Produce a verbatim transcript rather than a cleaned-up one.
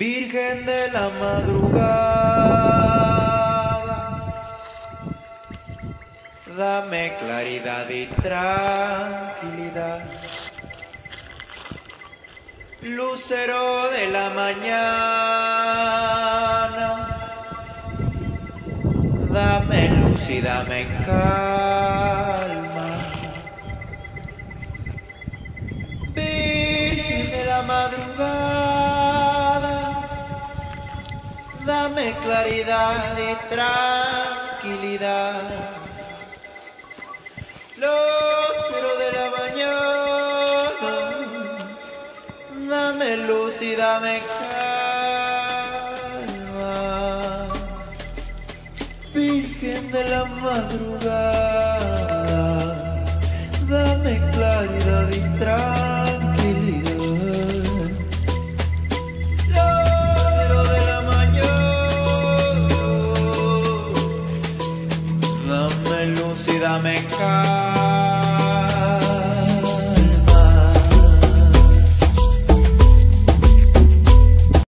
Virgen de la madrugada, dame claridad y tranquilidad. Lucero de la mañana, dame luz y dame calma. Virgen de la madrugada, dame claridad y tranquilidad. Lucero de la mañana, dame luz y dame calma. Virgen de la madrugada, dame claridad y tranquilidad. Lucero de la mañana, dame luz y dame calma.